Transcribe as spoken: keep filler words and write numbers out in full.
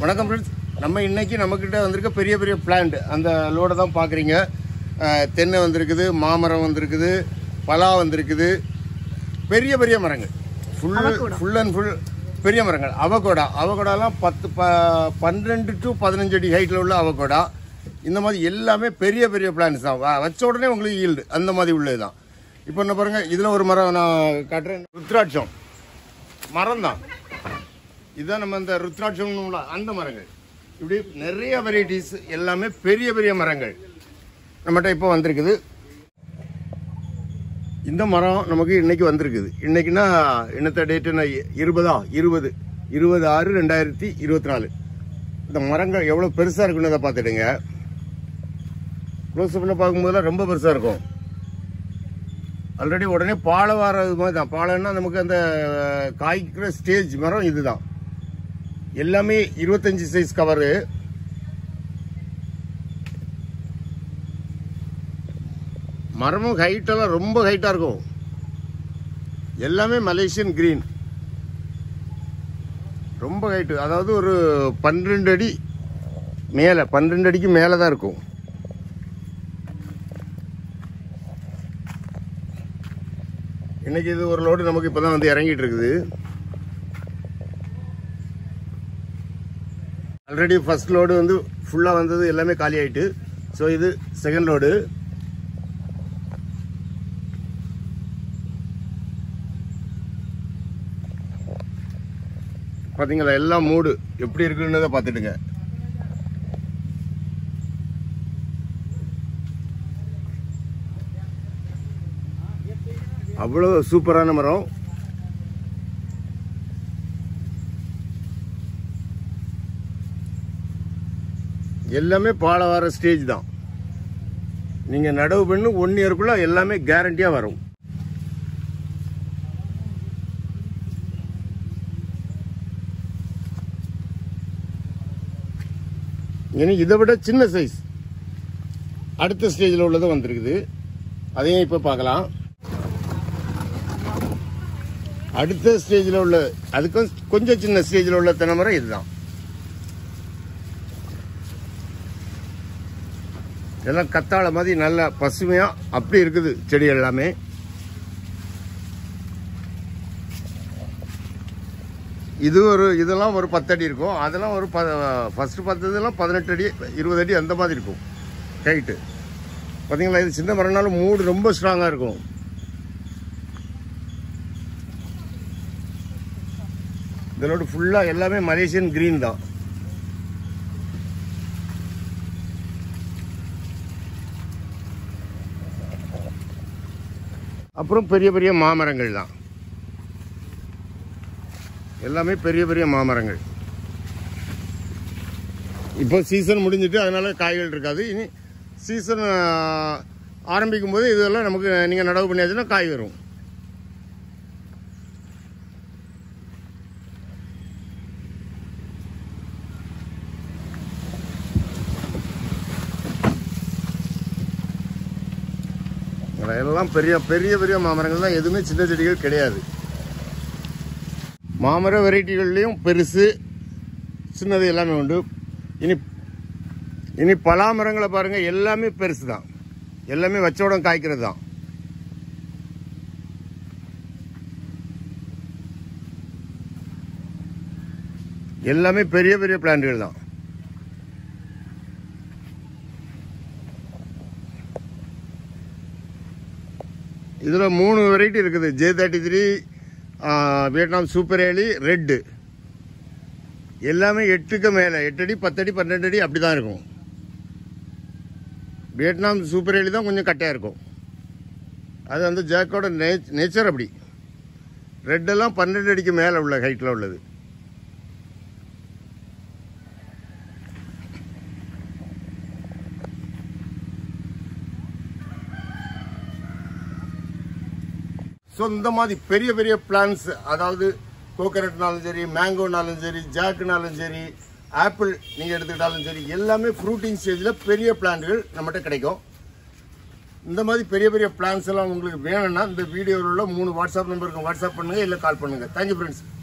வணக்கம் ஃப்ரெண்ட்ஸ். நம்ம இன்னைக்கு நம்மக்கிட்ட வந்திருக்க பெரிய பெரிய பிளான்ட் அந்த லோடை தான் பார்க்குறீங்க. தென்னை வந்திருக்குது, மாமரம் வந்திருக்குது, பலா வந்திருக்குது. பெரிய பெரிய மரங்கள், ஃபுல் ஃபுல் அண்ட் ஃபுல் பெரிய மரங்கள். அவகோடா அவகோடாலாம் பத்து ப பன்னெண்டு டு பதினஞ்சு அடி ஹைட்டில் உள்ள அவகோடா. இந்த மாதிரி எல்லாமே பெரிய பெரிய பிளான்ட்ஸ் தான். வச்ச உடனே உங்களுக்கு ஈல்டு அந்த மாதிரி உள்ளது தான். இப்போ என்ன பாருங்கள், இதில் ஒரு மரம் நான் காட்டுறேன். ருத்ராட்சம் மரம் தான் இதுதான். நம்ம இந்த ருத்ராட்சம் அந்த மரங்கள் இப்படி நிறைய வெரைட்டிஸ் எல்லாமே பெரிய பெரிய மரங்கள் நம்மகிட்ட இப்போ வந்திருக்குது. இந்த மரம் நமக்கு இன்னைக்கு வந்திருக்குது. இன்னைக்குன்னா என்னத்த டேட்டுன்னா இருபதா இருபது இருபது ஆறு ரெண்டாயிரத்தி இருபத்தி நாலு. இந்த மரங்கள் எவ்வளோ பெருசாக இருக்குன்னு அதை பார்த்துடுங்க. க்ளோஸ் அப்பில் பார்க்கும்போதெல்லாம் ரொம்ப பெருசாக இருக்கும். ஆல்ரெடி உடனே பாலை வர்றது மாதிரி தான். பாலைன்னா நமக்கு அந்த காய்க்கிற ஸ்டேஜ் மரம் இதுதான். எல்லாமே இருபத்தஞ்சு சைஸ் கவரு. மரமும் ஹைட்டெல்லாம் ரொம்ப ஹைட்டாக இருக்கும். எல்லாமே மலேசியன் கிரீன், ரொம்ப ஹைட்டு. அதாவது ஒரு பன்னிரெண்டு அடி மேலே, பன்னிரெண்டு அடிக்கு மேலே தான் இருக்கும். இன்னைக்கு இது ஒரு லோடு நமக்கு இப்போ தான் வந்து இறங்கிட்டு இருக்குது. ஆல்ரெடி ஃபர்ஸ்ட் லோடு வந்து ஃபுல்லாக வந்தது, எல்லாமே காலி ஆகிட்டு. ஸோ இது செகண்ட் லோடு. பார்த்தீங்களா, எல்லாம் மூடு எப்படி இருக்குன்னு பார்த்துட்டுங்க. அவ்வளோ சூப்பரான மரம். எல்லாமே பாலை வர ஸ்டேஜ் தான். நீங்க நடவு பண்ணு ஒன் இயருக்குள்ள எல்லாமே கேரண்டியா வரும். இதை விட சின்ன சைஸ் அடுத்த ஸ்டேஜில் உள்ளது வந்திருக்குது. அதையும் இப்ப பார்க்கலாம். அடுத்த ஸ்டேஜில் உள்ள அதுக்கும் கொஞ்சம் சின்ன ஸ்டேஜில் உள்ள தென்னைமரம் இதுதான். எல்லாம் கத்தாழ மாதிரி நல்ல பசுமையா அப்படி இருக்குது செடி எல்லாமே. இது ஒரு இதெல்லாம் ஒரு பத்து அடி இருக்கும். அதெல்லாம் ஒரு ஃபர்ஸ்ட் பார்த்ததெல்லாம் பதினெட்டு அடி இருபது அடி அந்த மாதிரி இருக்கும் ஹைட்டு. பார்த்தீங்களா, இது சின்ன மரம்னாலும் மூடு ரொம்ப ஸ்ட்ராங்காக இருக்கும். இதனோட ஃபுல்லாக எல்லாமே மலேசியன் கிரீன் தான். அப்புறம் பெரிய பெரிய மாமரங்கள் தான். எல்லாமே பெரிய பெரிய மாமரங்கள். இப்போ சீசன் முடிஞ்சிட்டு அதனால காய்கள் இருக்காது. இனி சீசன் ஆரம்பிக்கும் போது இதெல்லாம் நமக்கு நீங்கள் நடவு பண்ணியாச்சுன்னா காய் வரும். எல்லாம் பெரிய பெரிய பெரிய மாமரங்கள் தான். எதுவுமே சின்ன செடிகள் கிடையாது. மாமர வெரைட்டிகள்லையும் பெருசு சின்னது எல்லாமே உண்டு. இனி இனி பலா மரங்களை பாருங்க, எல்லாமே பெருசு தான். எல்லாமே வச்சோடம் காய்க்கிறது தான். எல்லாமே பெரிய பெரிய பிளான்ட்கள் தான். இதில் மூணு வெரைட்டி இருக்குது. J thirty three, Vietnam super ஏலி, ரெட்டு. எல்லாமே எட்டுக்கு மேலே, எட்டு அடி பத்து அடி பன்னெண்டு அடி அப்படி தான் இருக்கும். வியட்நாம் சூப்பர் ஏலி தான் கொஞ்சம் கட்டையாக இருக்கும். அது அந்த ஜாக்கோட நேச்சர் அப்படி. ரெட்டெல்லாம் பன்னெண்டு அடிக்கு மேலே உள்ள ஹைட்டில் உள்ளது. ஸோ இந்த மாதிரி பெரிய பெரிய பிளான்ஸ், அதாவது கோகனட்னாலும் சரி, மேங்கோனாலும் சரி, ஜாக்குனாலும் சரி, ஆப்பிள் நீங்கள் எடுத்துக்கிட்டாலும் சரி, எல்லாமே ஃப்ரூட்டிங் ஸ்டேஜில் பெரிய பிளான்ட்கள் நம்மகிட்ட கிடைக்கும். இந்த மாதிரி பெரிய பெரிய பிளான்ஸ் எல்லாம் உங்களுக்கு வேணும்னா இந்த வீடியோவில் உள்ள மூணு வாட்ஸ்அப் நம்பருக்கு வாட்ஸ்அப் பண்ணுங்கள், இல்லை கால் பண்ணுங்கள். Thank you friends.